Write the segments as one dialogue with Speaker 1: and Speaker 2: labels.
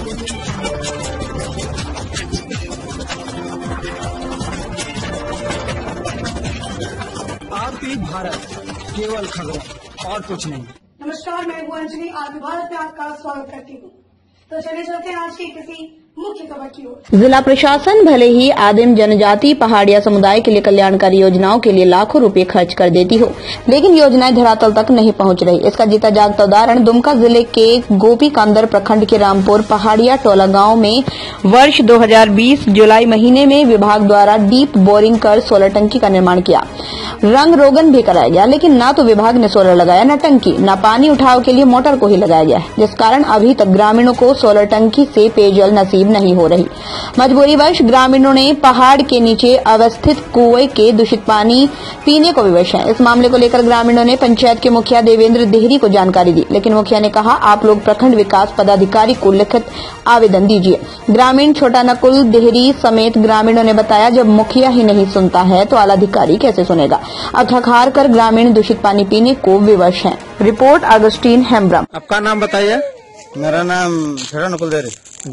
Speaker 1: RP Bharat, केवल खबरें और कुछ नहीं।
Speaker 2: नमस्कार, मैं हूँ अंजलि। आरपी भारत में आपका स्वागत करती हूँ। तो चलिए चलते हैं आज की किसी मुख्य खबर की ओर।
Speaker 3: जिला प्रशासन भले ही आदिम जनजाति पहाड़िया समुदाय के लिए कल्याणकारी योजनाओं के लिए लाखों रुपए खर्च कर देती हो, लेकिन योजनाएं धरातल तक नहीं पहुंच रही। इसका जीता जागता उदाहरण दुमका जिले के गोपीकांदर प्रखंड के रामपुर पहाड़िया टोला गांव में वर्ष 2020 जुलाई महीने में विभाग द्वारा डीप बोरिंग कर सोलर टंकी का निर्माण किया। रंग रोगन भी कराया गया, लेकिन न तो विभाग ने सोलर लगाया न टंकी, न पानी उठाव के लिए मोटर को ही लगाया गया, जिस कारण अभी तक ग्रामीणों को सोलर टंकी से पेयजल नसीब नहीं हो रही। मजबूरीवश ग्रामीणों ने पहाड़ के नीचे अवस्थित कुएं के दूषित पानी पीने को विवश है। इस मामले को लेकर ग्रामीणों ने पंचायत के मुखिया देवेंद्र देहरी को जानकारी दी, लेकिन मुखिया ने कहा, आप लोग प्रखंड विकास पदाधिकारी को लिखित आवेदन दीजिए। ग्रामीण छोटा नकुल देहरी समेत ग्रामीणों ने बताया, जब मुखिया ही नहीं सुनता है तो आलाधिकारी कैसे सुनेगा। अब थक हार कर ग्रामीण दूषित पानी पीने को विवश हैं। Report Augustine Hembrom.
Speaker 4: आपका नाम बताइए।
Speaker 5: मेरा नाम छोटा नकुल देहरी।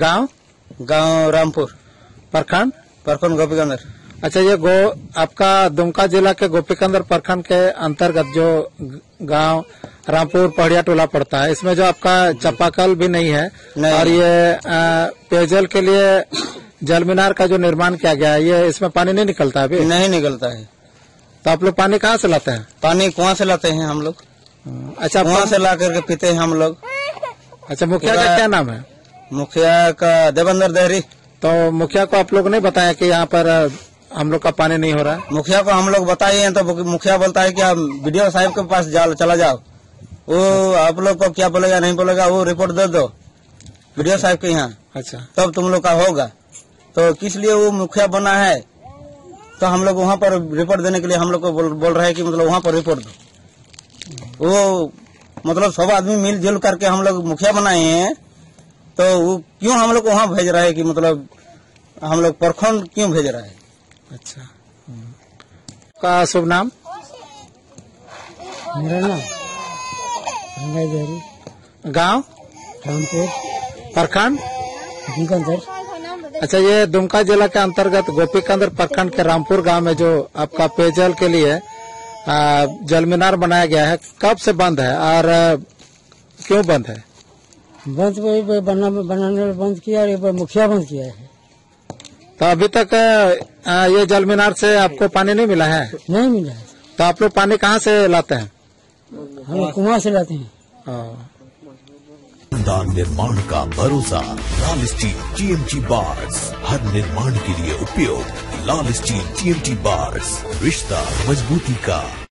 Speaker 4: गांव
Speaker 5: रामपुर,
Speaker 4: प्रखंड
Speaker 5: गोपीकांदर।
Speaker 4: अच्छा, ये आपका दुमका जिला के गोपीकांदर प्रखंड के अंतर्गत जो गांव रामपुर पहाड़िया टोला पड़ता है, इसमें जो आपका चापाकल भी नहीं है और ये पेयजल के लिए जल मीनार का जो निर्माण किया गया है, ये इसमें पानी नहीं निकलता अभी?
Speaker 5: नहीं निकलता है।
Speaker 4: तो आप लोग पानी कहाँ से लाते हैं?
Speaker 5: पानी कुआं से लाते हैं हम लोग।
Speaker 4: अच्छा,
Speaker 5: कुआं से ला करके पीते हैं हम लोग।
Speaker 4: अच्छा, मुखिया का क्या नाम है?
Speaker 5: मुखिया का देवेंद्र देहरी।
Speaker 4: तो मुखिया को आप लोग नहीं बताया कि यहाँ पर हम लोग का पानी नहीं हो रहा है?
Speaker 5: मुखिया को हम लोग बताए हैं तो मुखिया बोलता है कि आप वीडियो साहब के पास चला जाओ, वो आप लोग को क्या बोलेगा नहीं बोलेगा वो रिपोर्ट दे दो वीडियो साहब के यहाँ।
Speaker 4: अच्छा,
Speaker 5: तब तुम लोग का होगा। तो किस लिए वो मुखिया बना है, तो हम लोग वहाँ पर रिपोर्ट देने के लिए हम लोग को बोल रहे हैं कि मतलब वहाँ पर रिपोर्ट दो। वो मतलब सब आदमी मिलजुल करके हम लोग मुखिया बनाए हैं, तो वो क्यों हम लोग को वहाँ भेज रहा है कि मतलब हम लोग प्रखंड क्यों भेज रहा है?
Speaker 4: अच्छा, का शुभ नाम?
Speaker 6: मेरा नाम
Speaker 4: गांव
Speaker 6: रामपुर,
Speaker 4: प्रखंड
Speaker 6: गोपीकांदर।
Speaker 4: अच्छा, ये दुमका जिला के अंतर्गत गोपीकांदर प्रखंड के रामपुर गांव में जो आपका पेयजल के लिए जल मीनार बनाया गया है, कब से बंद है और क्यों बंद है?
Speaker 6: बनाने बंद किया, मुखिया बंद किया है।
Speaker 4: तो अभी तक ये जल मीनार से आपको पानी नहीं मिला है?
Speaker 6: नहीं मिला है।
Speaker 4: तो आप लोग पानी कहाँ से लाते हैं?
Speaker 6: हम लोग कुआं से लाते हैं।
Speaker 7: शानदार निर्माण का भरोसा लाल स्टील TMT बार्स, हर निर्माण के लिए उपयोग। लाल स्टील TMT बार्स, रिश्ता मजबूती का।